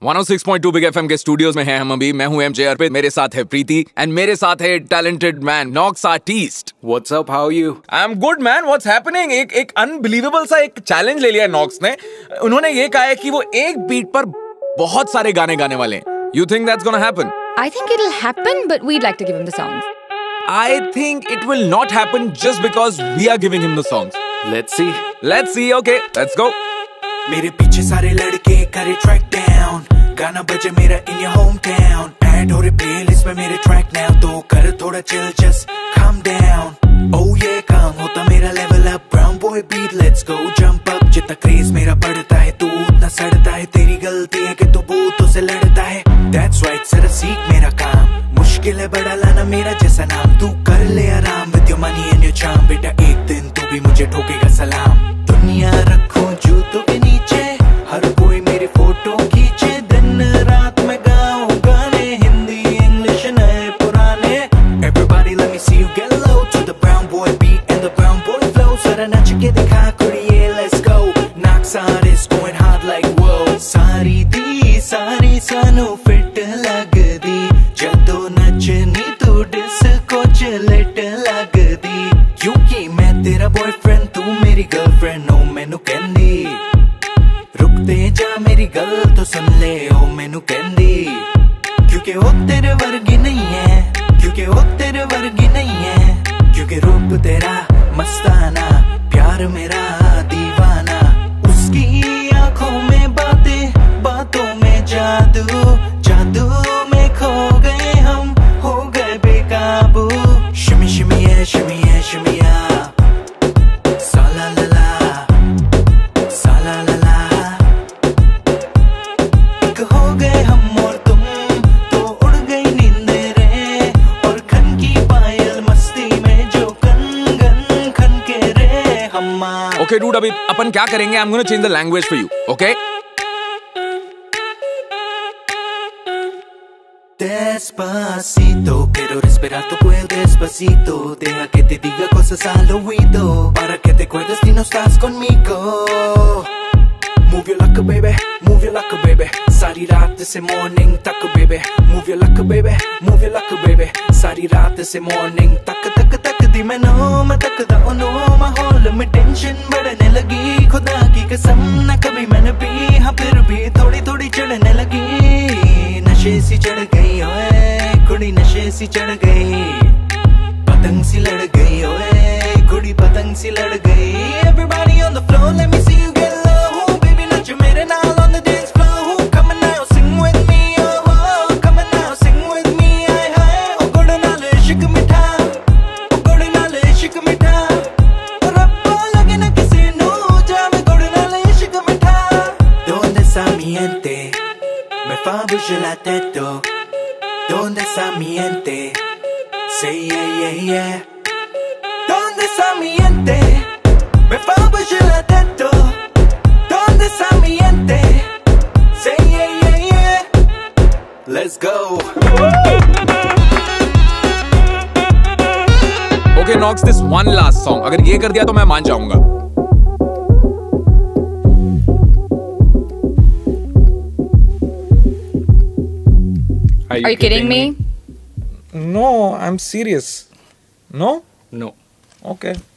106.2 big FM के studios में हैं हम अभी। मैं हूं एमजे अर्पित, मेरे साथ है प्रीति एंड मेरे साथ है talented man Knox artist. What's up? How are you? I am good man, what's happening. एक अनबिलीवेबल सा एक चैलेंज ले लिया है नॉक्स ने। उन्होंने ये कहा है कि वो एक बीट पर बहुत सारे गाने गाने वाले हैं। You think that's gonna happen? I think it'll happen, but we'd like to give him the songs. I think it will not happen just because we are giving him the songs. Let's see. Let's see. Okay, let's go. मेरे पीछे सारे लड़के करे track down, गाना बजे मेरा in your home town, add हो रहे प्लेलिस्ट में मेरे ट्रैक नाउ, तो कर थोड़ा chill, just calm down. Oh ये काम होता मेरा level up, brown boy beat let's go jump up. जितना क्रेज मेरा बढ़ता है तू उतना सड़ता है, तेरी गलती है कि तू बूतों से लड़ता है। दैट्स राइट, जरा सीख मेरा काम, मुश्किल है बड़ा लाना मेरा जैसा नाम। तू कर ले आराम with your money and your charm, बेटा एक दिन तू भी मुझे ठोकेगा सलाम। दुनिया रखो जूतों के नीचे, हर कोई मेरी फोटो खींचे, दिन रात मैं गाऊं गाने, हिंदी इंग्लिश नए पुराने। Everybody let me see you get low to the brown boy beat and the brown boy flow। जरा नाच के दिखा कुड़िए, let's go। knox artist going hard like whoa। सारी दी सारी सानू फिट लग दी, जदों नचनी तू डिस्को च लेट लग दी। क्योंकि मैं तेरा बॉयफ्रेंड तू मेरी गर्लफ्रेंड, ओ मैनू कहंदी रुकते जा मेरी गल तो सुन ले, ओ मैनू कहंदी। क्योंकि वो तेरे वर्गी नहीं है, क्योंकि वो तेरे वर्गी नहीं है, क्योंकि रूप तेरा मस्ताना, प्यार मेरा दीवाना। उसकी आंखों में बातें, बातों में जादू, जादू में खो गए हम, हो गए बेकाबू। शिमी शिमी है शिमी है शिमिया, साला लला साला लला। एक हो गए हम और तुम, तो उड़ गई नींदें रे, और खन की पायल मस्ती में जो कन गन खन के रे हम्मा। Okay, dude, अभी अपन क्या करेंगे? I'm gonna change the language for you, okay? Despacito, quiero respirar tu cuello despacito, deja que te diga cosas al oído, para que te acuerdes si no estás conmigo. Move your luck baby, move your luck baby, सारी रात से morning तक baby, move your luck baby, move your luck baby, सारी रात से morning तक तक तक दी मैं नो मैं तक दा ओ नो, माहौल में टेंशन बढ़ने लगी, खुदा की कसम न कभी मैंने पी, हाँ फिर भी थोड़ी थोड़ी चढ़ने लगी। नशे सी चढ़ गई ओए कुड़ी, नशे सी चढ़ गई, पतंग सी लड़ गई ओए कुड़ी, पतंग सी लड़ गई। Everybody on the floor, let me see you get low, baby नच मेरे नाल on the dance floor, come on now sing with me, oh come on now sing with me, आए हाय ओ गुड़ नाल इश्क मिठा, ओ गुड़ नाल इश्क मिठा, रब्बा लगे ना किसी नू जावे गुड़ नाल इश्क मिठा। Donde está mi gente, me fa bouger la tête, donde está mi gente, say yeah yeah yeah. Donde está mi gente, me fa bouger la tête, donde está mi gente, say yeah yeah yeah. Let's go. Okay, Knox, this one last song. अगर ये कर दिया तो मैं मान जाऊंगा। Are you kidding me? No, I'm serious. No? No. Okay.